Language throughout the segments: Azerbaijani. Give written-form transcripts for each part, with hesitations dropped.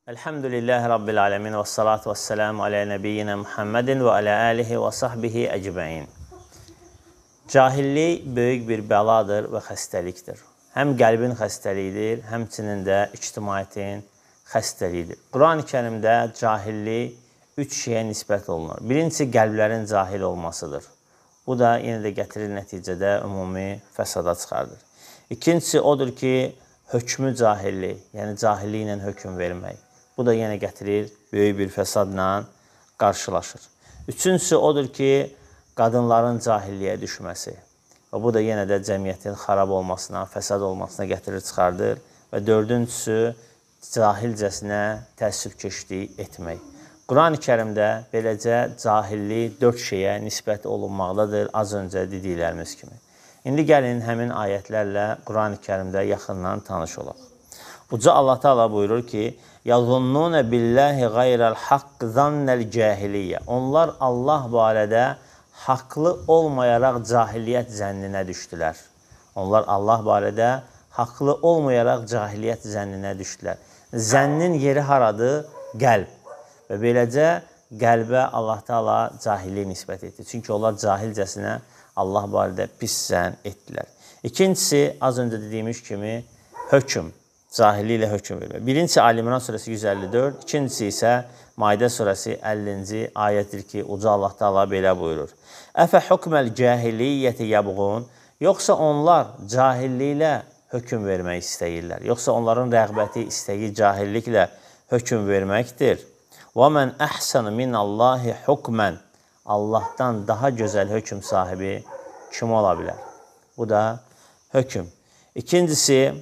Elhamdülillahi Rabbil alemin və salatu və selamu alə nəbiyyina Muhammedin və alə alihi və sahbihi əcməin. Cahillik böyük bir bəladır və xəstəlikdir. Həm qəlbin xəstəliyidir, həmçinin də ictimaiyyətin xəstəliyidir. Quran-ı Kərimdə cahillik üç şeyə nisbət olunur. Birincisi, qəlblərin cahil olmasıdır. Bu da yenə də gətirir nəticədə ümumi fəsada çıxardır. İkincisi, odur ki, hökmü cahillik, yəni cahilliklə hökm vermək. Bu da yenə gətirir, böyük bir fəsadla qarşılaşır. Üçüncüsü, odur ki, qadınların cahilliyə düşməsi. Və bu da yenə də cəmiyyətin xarab olmasına, fəsad olmasına gətirir, çıxardır. Və dördüncüsü, cahilcəsinə təəssübkeşlik etmək. Quran-ı Kərimdə beləcə cahillik dörd şeyə nisbət olunmaqdadır, az öncə dediklərimiz kimi. İndi gəlin həmin ayətlərlə Quran-ı Kərimdə yaxından tanış olaq. Uca Allah Teala buyurur ki, يَظُنُّونَ بِاللّٰهِ غَيْرَ الْحَقِّ ظَنَّ الْجَاهِلِيَّ Onlar Allah barədə haqlı olmayaraq cahiliyyət zənninə düşdülər. Onlar Allah barədə haqlı olmayaraq cahiliyyət zənninə düşdülər. Zənnin yeri haradır? Qəlb. Və beləcə qəlbə Allah Teala cahilliyi nisbət etdi. Çünki onlar cahilcəsinə Allah barədə pis zənn etdilər. İkincisi, az öncə dediyimiz kimi, hökm. Cahilliklə hökm vermək. Birincisi Ali İmran surəsi 154, ikincisi isə Maidə surəsi 50-ci ayətdir ki, Uca Allah Teala belə buyurur. Əfə hukməl cahiliyyəti yəbğun, yoxsa onlar cahilliklə hökm vermək istəyirlər. Yoxsa onların rəğbəti, istəyi cahilliklə hökm verməkdir. Və mən əhsənu minallahi hukmən, Allahdan daha gözəl hökm sahibi kim ola bilər? Bu da hökm. İkincisi,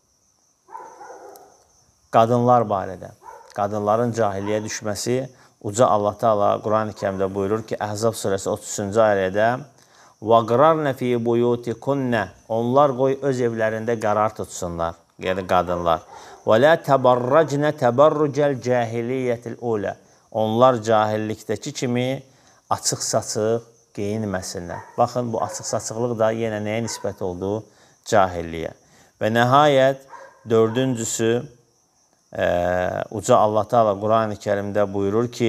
qadınlar barədə. Qadınların cahilliyə düşməsi, Uca Allah Teala Quran-ı Kərimdə buyurur ki, Əhzab surəsi 33-cü ayədə وَقْرَرْنَ فِي بُيُوتِكُنَّ Onlar qoy öz evlərində qərar tutsunlar, yəni qadınlar. وَلَا تَبَرَّجْنَ تَبَرُّجَ الْجَاهِلِيَّةِ الْأُولَى Onlar cahillikdəki kimi açıq-saçıq geyinməsinlər. Baxın, bu açıq-saçıqlıq da yenə nəyə nisbət oldu? Cahilliyə. Və nəhayət, dördüncüsü, Uca Allah Teala Quran-ı Kərimdə buyurur ki,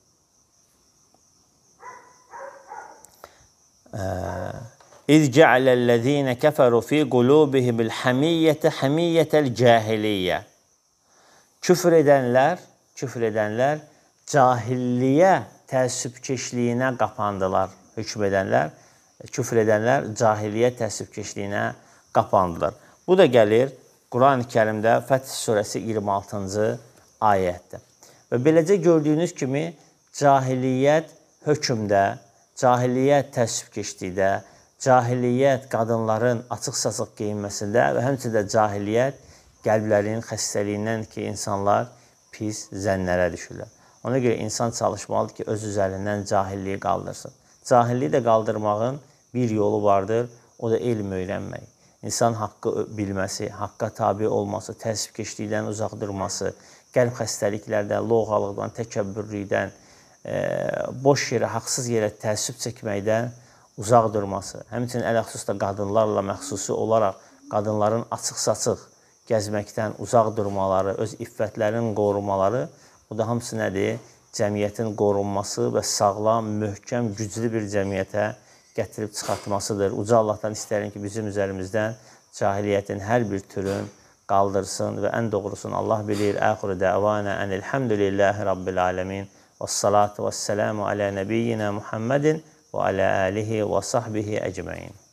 İz cə'ələl-ləzīnə kəfəru fi qulubihimul hamiyyətə hamiyyətəl cahiliyyə Küfr edənlər cahilliyə təəssübkeşliyinə qapandılar. Hükm edənlər, küfr edənlər cahilliyə təəssübkeşliyinə qapandılar. Bu da gəlir Quran-ı Kərimdə Fəth surəsi 26-cı ayətdə. Və beləcə gördüyünüz kimi cahiliyyət hökmdə, cahiliyyət təəssübkeşlikdə, cahiliyyət qadınların açıq-saçıq geyinməsində və həmçində cahiliyyət qəlblərin xəstəliyindən ki, insanlar pis zənnlərə düşürlər. Ona görə insan çalışmalıdır ki, öz üzərindən cahilliyi qaldırsın. Cahilliyi də qaldırmağın bir yolu vardır, o da elm öyrənmək. İnsan haqqı bilməsi, haqqa tabi olması, təəssübkeşlikdən uzaq durması, qəlb xəstəliklərdən, loğalıqdan, təkəbbürlükdən, boş yerə, haqsız yerə təəssüb çəkməkdən uzaq durması. Həmçinin ələxüsus da qadınlarla məxsusi olaraq qadınların açıq-saçıq gəzməkdən uzaq durmaları, öz iffətlərinin qorumaları, bu da hamısı nədir? Cəmiyyətin qorunması və sağlam, möhkəm, güclü bir cəmiyyətə gətirib çıxartmasıdır. Uca Allahdan istəyirəm ki, bizim üzərimizdən cahiliyyətin hər bir türün qaldırsın və ən doğrusunu Allah bilir. Əxiru dəvanə ənilhamdülillahi Rabbil alemin və salatu və selamu alə nəbiyyina Muhammedin və alə alihi və sahbihi əcməin.